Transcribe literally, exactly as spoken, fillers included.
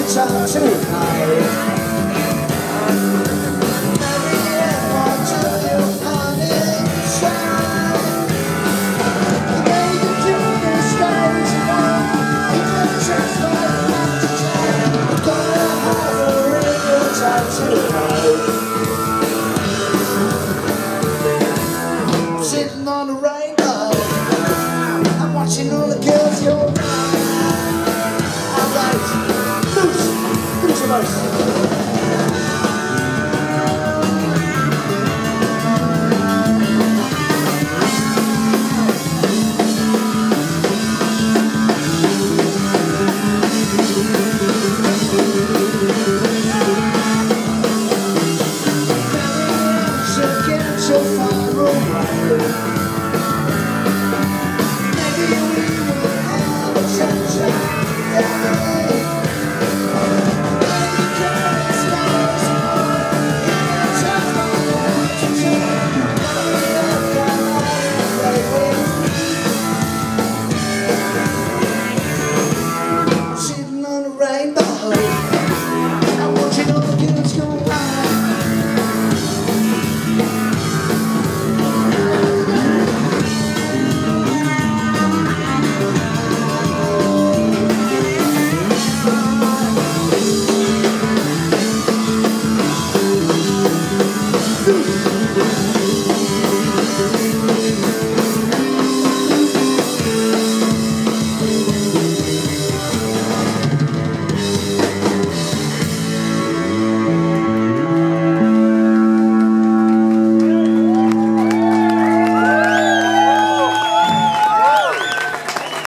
time tonight. Sitting on the rainbow, I'm watching all the girls go by. Alright, loose, loose your voice. So far away, maybe we will have a sunshine day. Maybe can't stay small, it's a fire to turn. I've got life lately. Sitting on a rainbow, I'm watching all the girls go by. Dude.